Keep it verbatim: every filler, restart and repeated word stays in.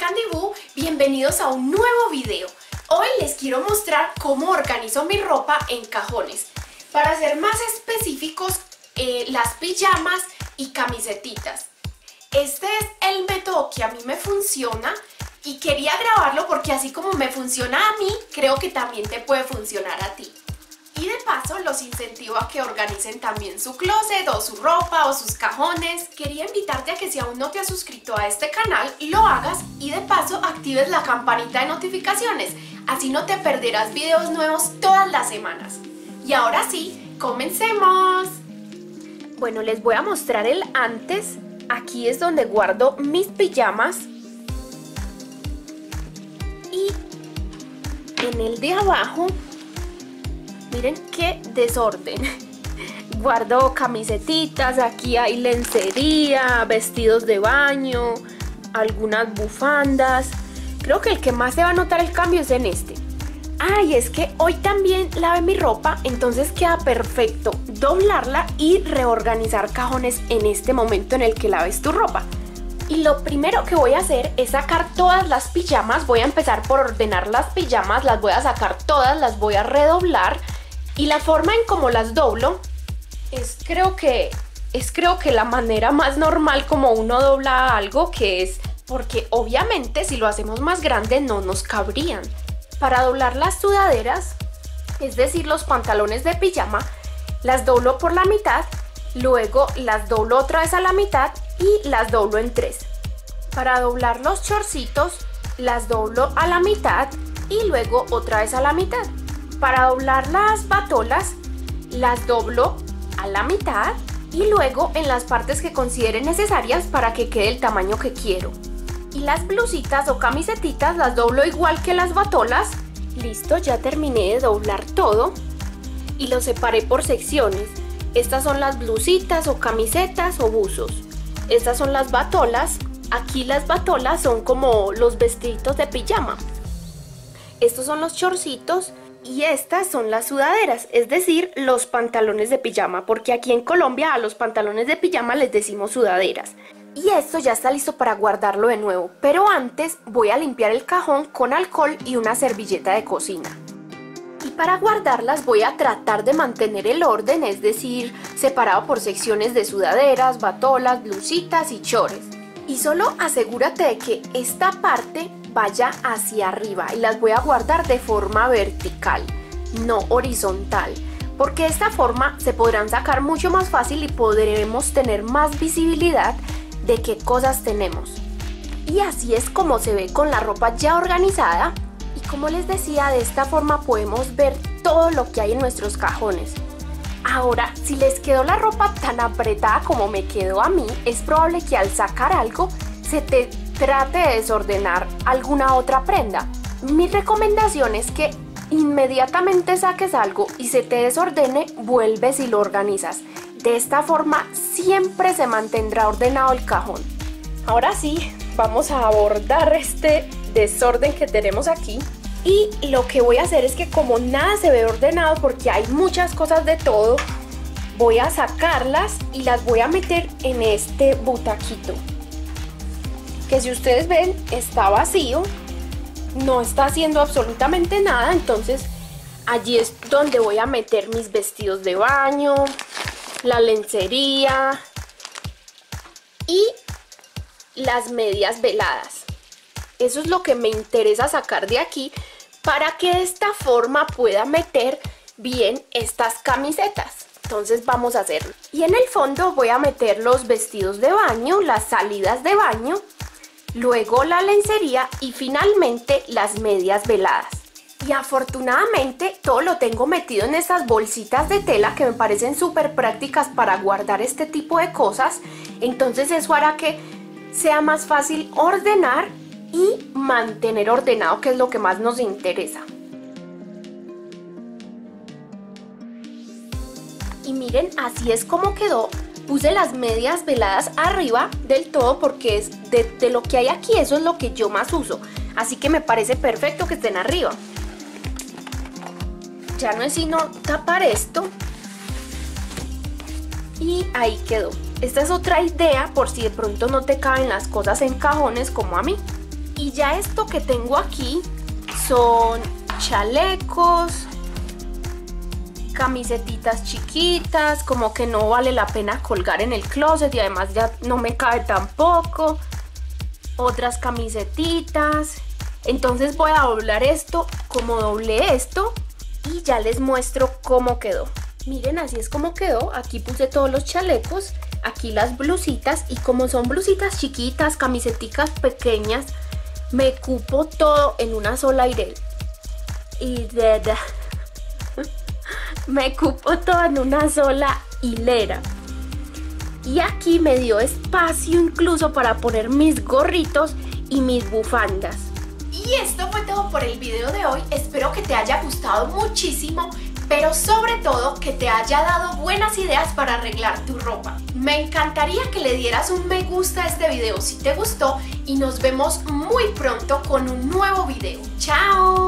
Candy Boo, bienvenidos a un nuevo video. Hoy les quiero mostrar cómo organizo mi ropa en cajones. Para ser más específicos, eh, las pijamas y camisetitas. Este es el método que a mí me funciona y quería grabarlo porque así como me funciona a mí, creo que también te puede funcionar a ti. Y de paso los incentivo a que organicen también su closet o su ropa o sus cajones. Quería invitarte a que si aún no te has suscrito a este canal, lo hagas y de paso actives la campanita de notificaciones. Así no te perderás videos nuevos todas las semanas. Y ahora sí, comencemos. Bueno, les voy a mostrar el antes. Aquí es donde guardo mis pijamas. Y en el de abajo, miren qué desorden. Guardo camisetitas, aquí hay lencería, vestidos de baño, algunas bufandas. Creo que el que más se va a notar el cambio es en este. Ah, y es que hoy también lavé mi ropa, entonces queda perfecto doblarla y reorganizar cajones en este momento en el que laves tu ropa. Y lo primero que voy a hacer es sacar todas las pijamas. Voy a empezar por ordenar las pijamas, las voy a sacar todas, las voy a redoblar. Y la forma en cómo las doblo es creo que es creo que la manera más normal como uno dobla algo, que es porque obviamente si lo hacemos más grande no nos cabrían. Para doblar las sudaderas, es decir los pantalones de pijama, las doblo por la mitad, luego las doblo otra vez a la mitad y las doblo en tres. Para doblar los chorcitos, las doblo a la mitad y luego otra vez a la mitad. Para doblar las batolas, las doblo a la mitad y luego en las partes que considere necesarias para que quede el tamaño que quiero. Y las blusitas o camisetitas las doblo igual que las batolas. Listo, ya terminé de doblar todo y lo separé por secciones. Estas son las blusitas o camisetas o buzos. Estas son las batolas. Aquí las batolas son como los vestiditos de pijama. Estos son los chorcitos. Y estas son las sudaderas, es decir, los pantalones de pijama, porque aquí en Colombia a los pantalones de pijama les decimos sudaderas. Y esto ya está listo para guardarlo de nuevo, pero antes voy a limpiar el cajón con alcohol y una servilleta de cocina. Y para guardarlas voy a tratar de mantener el orden, es decir, separado por secciones de sudaderas, batolas, blusitas y chores. Y solo asegúrate de que esta parte vaya hacia arriba y las voy a guardar de forma vertical, no horizontal, porque de esta forma se podrán sacar mucho más fácil y podremos tener más visibilidad de qué cosas tenemos. Y así es como se ve con la ropa ya organizada. Y como les decía, de esta forma podemos ver todo lo que hay en nuestros cajones. Ahora, si les quedó la ropa tan apretada como me quedó a mí, es probable que al sacar algo se te trate de desordenar alguna otra prenda. Mi recomendación es que inmediatamente saques algo y se te desordene, vuelves y lo organizas. De esta forma siempre se mantendrá ordenado el cajón. Ahora sí, vamos a abordar este desorden que tenemos aquí. Y lo que voy a hacer es que como nada se ve ordenado porque hay muchas cosas de todo, voy a sacarlas y las voy a meter en este butaquito. Que si ustedes ven está vacío, no está haciendo absolutamente nada, entonces allí es donde voy a meter mis vestidos de baño, la lencería y las medias veladas. Eso es lo que me interesa sacar de aquí para que de esta forma pueda meter bien estas camisetas. Entonces vamos a hacerlo. Y en el fondo voy a meter los vestidos de baño, las salidas de baño, luego la lencería y finalmente las medias veladas. Y afortunadamente todo lo tengo metido en estas bolsitas de tela que me parecen súper prácticas para guardar este tipo de cosas. Entonces eso hará que sea más fácil ordenar y mantener ordenado, que es lo que más nos interesa. Y miren, así es como quedó. Puse las medias veladas arriba del todo porque es de, de lo que hay aquí, eso es lo que yo más uso. Así que me parece perfecto que estén arriba. Ya no es sino tapar esto. Y ahí quedó. Esta es otra idea por si de pronto no te caben las cosas en cajones como a mí. Y ya esto que tengo aquí son chalecos, camisetitas chiquitas, como que no vale la pena colgar en el closet y además ya no me cabe tampoco. Otras camisetitas. Entonces voy a doblar esto como doblé esto y ya les muestro cómo quedó. Miren, así es como quedó. Aquí puse todos los chalecos, aquí las blusitas, y como son blusitas chiquitas, camiseticas pequeñas, me cupo todo en una sola hilera. Y de, de, me cupo todo en una sola hilera. Y aquí me dio espacio incluso para poner mis gorritos y mis bufandas. Y esto fue todo por el video de hoy. Espero que te haya gustado muchísimo, pero sobre todo que te haya dado buenas ideas para arreglar tu ropa. Me encantaría que le dieras un me gusta a este video si te gustó y nos vemos muy pronto con un nuevo video. ¡Chao!